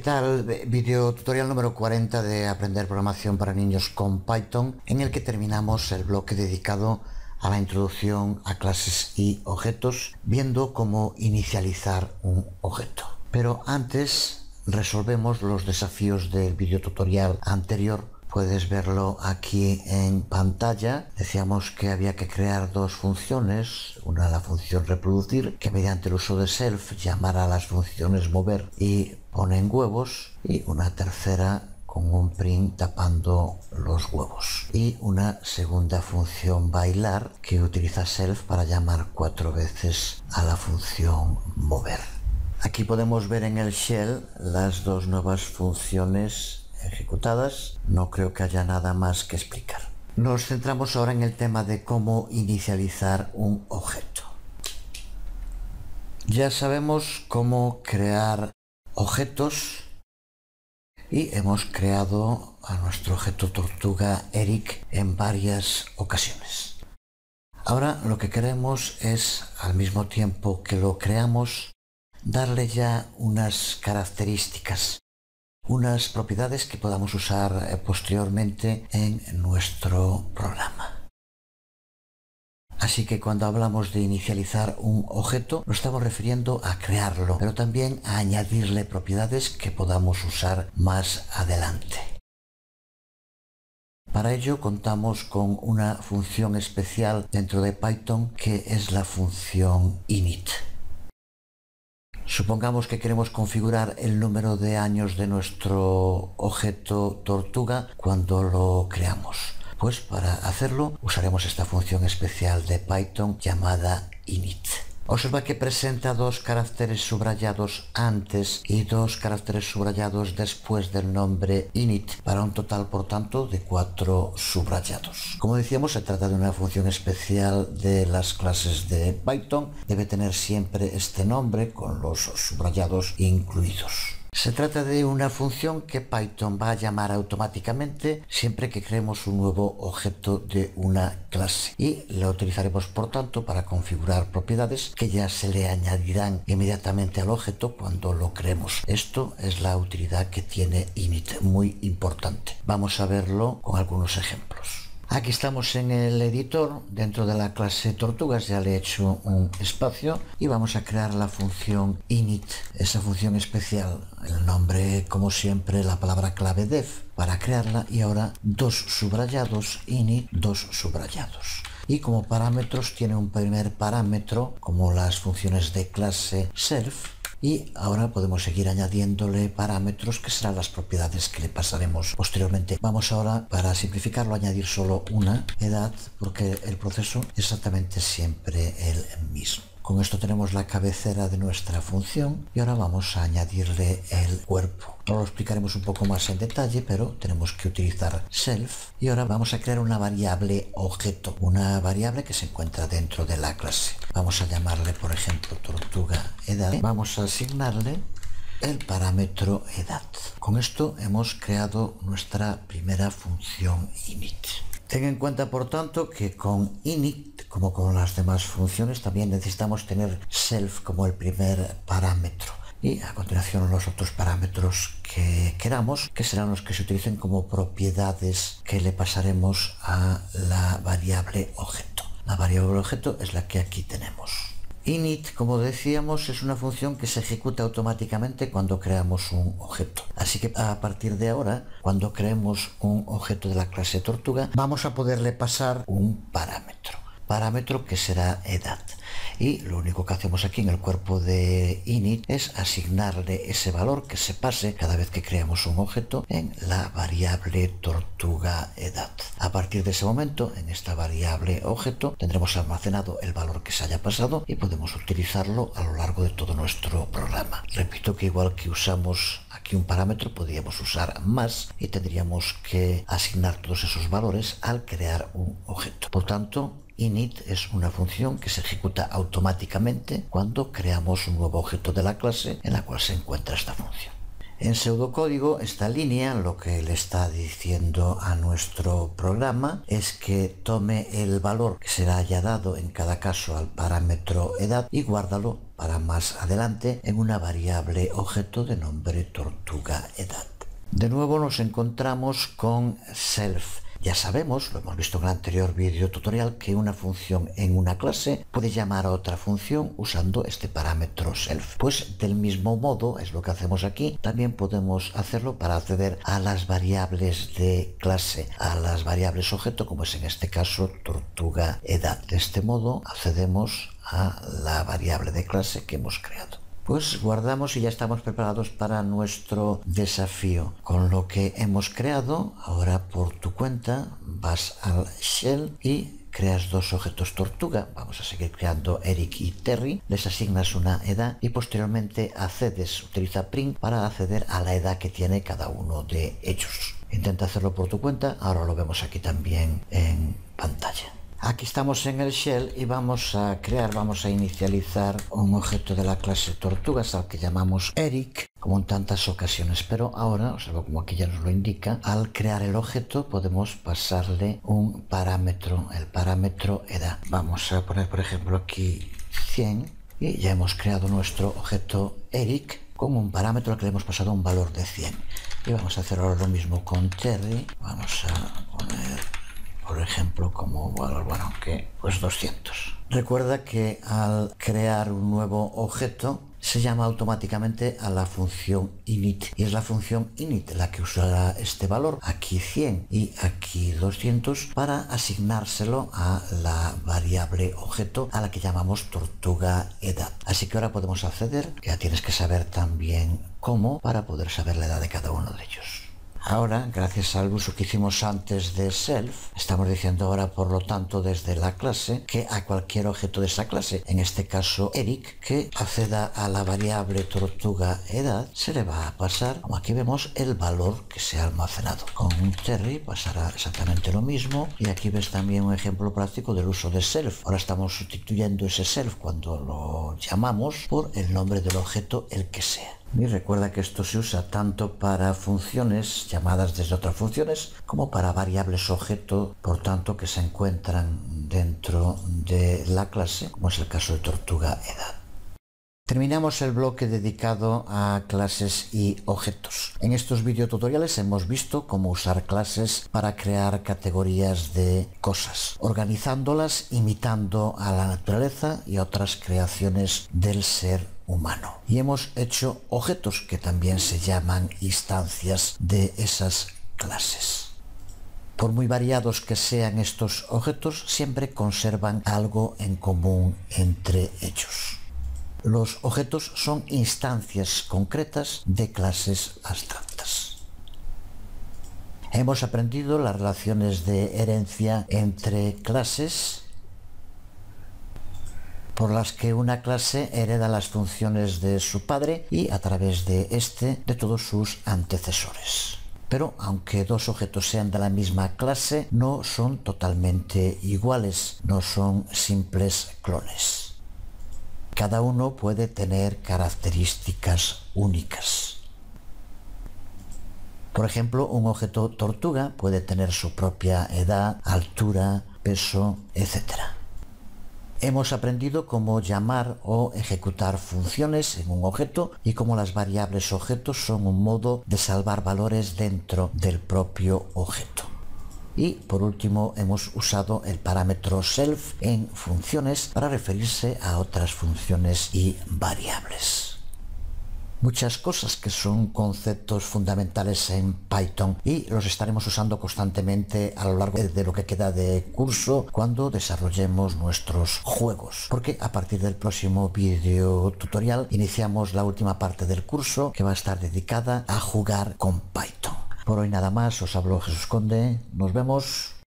tal? Video tutorial número 40 de aprender programación para niños con Python, en el que terminamos el bloque dedicado a la introducción a clases y objetos, viendo cómo inicializar un objeto. Pero antes resolvemos los desafíos del video tutorial anterior. Puedes verlo aquí en pantalla. Decíamos que había que crear dos funciones, una la función reproducir, que mediante el uso de self llamara a las funciones mover y ponen huevos, y una tercera con un print tapando los huevos, y una segunda función bailar que utiliza self para llamar 4 veces a la función mover. Aquí podemos ver en el shell las dos nuevas funciones ejecutadas. No creo que haya nada más que explicar. Nos centramos ahora en el tema de cómo inicializar un objeto. Ya sabemos cómo crear objetos y hemos creado a nuestro objeto tortuga Eric en varias ocasiones. Ahora lo que queremos es, al mismo tiempo que lo creamos, darle ya unas características, unas propiedades que podamos usar posteriormente en nuestro programa. Así que cuando hablamos de inicializar un objeto, nos estamos refiriendo a crearlo, pero también a añadirle propiedades que podamos usar más adelante. Para ello contamos con una función especial dentro de Python que es la función init. Supongamos que queremos configurar el número de años de nuestro objeto tortuga cuando lo creamos. Pues para hacerlo usaremos esta función especial de Python llamada init. Observa que presenta dos caracteres subrayados antes y dos caracteres subrayados después del nombre init, para un total, por tanto, de 4 subrayados. Como decíamos, se trata de una función especial de las clases de Python. Debe tener siempre este nombre con los subrayados incluidos. Se trata de una función que Python va a llamar automáticamente siempre que creemos un nuevo objeto de una clase, y la utilizaremos por tanto para configurar propiedades que ya se le añadirán inmediatamente al objeto cuando lo creemos. Esto es la utilidad que tiene init, muy importante. Vamos a verlo con algunos ejemplos. Aquí estamos en el editor, dentro de la clase tortugas. Ya le he hecho un espacio y vamos a crear la función init, esa función especial. El nombre, como siempre, la palabra clave def para crearla, y ahora dos subrayados init, dos subrayados. Y como parámetros tiene un primer parámetro, como las funciones de clase self. Y ahora podemos seguir añadiéndole parámetros que serán las propiedades que le pasaremos posteriormente. Vamos ahora, para simplificarlo, a añadir solo una edad, porque el proceso es exactamente siempre el mismo. Con esto tenemos la cabecera de nuestra función y ahora vamos a añadirle el cuerpo. Ahora lo explicaremos un poco más en detalle, pero tenemos que utilizar self. Y ahora vamos a crear una variable objeto, una variable que se encuentra dentro de la clase. Vamos a llamarle, por ejemplo, tortuga edad. Vamos a asignarle el parámetro edad. Con esto hemos creado nuestra primera función init. Ten en cuenta, por tanto, que con init, como con las demás funciones, también necesitamos tener self como el primer parámetro. Y a continuación los otros parámetros que queramos, que serán los que se utilicen como propiedades que le pasaremos a la variable objeto. La variable objeto es la que aquí tenemos. Init, como decíamos, es una función que se ejecuta automáticamente cuando creamos un objeto. Así que a partir de ahora, cuando creemos un objeto de la clase tortuga, vamos a poderle pasar un parámetro que será edad. Y lo único que hacemos aquí en el cuerpo de init es asignarle ese valor que se pase cada vez que creamos un objeto en la variable tortuga edad. A partir de ese momento, en esta variable objeto, tendremos almacenado el valor que se haya pasado y podemos utilizarlo a lo largo de todo nuestro programa. Repito que igual que usamos aquí un parámetro, podríamos usar más y tendríamos que asignar todos esos valores al crear un objeto. Por tanto, init es una función que se ejecuta automáticamente cuando creamos un nuevo objeto de la clase en la cual se encuentra esta función. En pseudocódigo, esta línea lo que le está diciendo a nuestro programa es que tome el valor que será ya dado en cada caso al parámetro edad y guárdalo para más adelante en una variable objeto de nombre tortuga edad. De nuevo nos encontramos con self. Ya sabemos, lo hemos visto en el anterior vídeo tutorial, que una función en una clase puede llamar a otra función usando este parámetro self. Pues del mismo modo, es lo que hacemos aquí, también podemos hacerlo para acceder a las variables de clase, a las variables objeto, como es en este caso tortuga edad. De este modo accedemos a la variable de clase que hemos creado. Pues guardamos y ya estamos preparados para nuestro desafío. Con lo que hemos creado, ahora por tu cuenta vas al shell y creas dos objetos tortuga. Vamos a seguir creando Eric y Terry. Les asignas una edad y posteriormente accedes, utiliza print para acceder a la edad que tiene cada uno de ellos. Intenta hacerlo por tu cuenta. Ahora lo vemos aquí también en pantalla. Aquí estamos en el shell y vamos a inicializar un objeto de la clase tortugas al que llamamos Eric, como en tantas ocasiones, pero ahora, observa como aquí ya nos lo indica, al crear el objeto podemos pasarle un parámetro, el parámetro edad. Vamos a poner por ejemplo aquí 100 y ya hemos creado nuestro objeto Eric con un parámetro al que le hemos pasado un valor de 100. Y vamos a hacer ahora lo mismo con Terry. Vamos a poner por ejemplo como valor, bueno, que pues 200. Recuerda que al crear un nuevo objeto se llama automáticamente a la función init y es la función init la que usará este valor, aquí 100 y aquí 200, para asignárselo a la variable objeto a la que llamamos tortuga edad. Así que ahora podemos acceder, ya tienes que saber también cómo para poder saber la edad de cada uno de ellos. Ahora, gracias al uso que hicimos antes de self, estamos diciendo ahora, por lo tanto, desde la clase, que a cualquier objeto de esa clase, en este caso Eric, que acceda a la variable tortuga edad, se le va a pasar, como aquí vemos, el valor que se ha almacenado. Con un Terry pasará exactamente lo mismo, y aquí ves también un ejemplo práctico del uso de self. Ahora estamos sustituyendo ese self cuando lo llamamos por el nombre del objeto, el que sea. Y recuerda que esto se usa tanto para funciones llamadas desde otras funciones como para variables objeto, por tanto, que se encuentran dentro de la clase, como es el caso de tortuga edad. Terminamos el bloque dedicado a clases y objetos. En estos videotutoriales hemos visto cómo usar clases para crear categorías de cosas, organizándolas imitando a la naturaleza y otras creaciones del ser humano. Y hemos hecho objetos que también se llaman instancias de esas clases. Por muy variados que sean estos objetos, siempre conservan algo en común entre ellos. Los objetos son instancias concretas de clases abstractas. Hemos aprendido las relaciones de herencia entre clases, por las que una clase hereda las funciones de su padre y a través de este de todos sus antecesores. Pero aunque dos objetos sean de la misma clase, no son totalmente iguales, no son simples clones. Cada uno puede tener características únicas. Por ejemplo, un objeto tortuga puede tener su propia edad, altura, peso, etc. Hemos aprendido cómo llamar o ejecutar funciones en un objeto y cómo las variables objetos son un modo de salvar valores dentro del propio objeto. Y por último hemos usado el parámetro self en funciones para referirse a otras funciones y variables. Muchas cosas que son conceptos fundamentales en Python y los estaremos usando constantemente a lo largo de lo que queda de curso cuando desarrollemos nuestros juegos, porque a partir del próximo vídeo tutorial iniciamos la última parte del curso que va a estar dedicada a jugar con Python. Por hoy nada más, os habló Jesús Conde, nos vemos.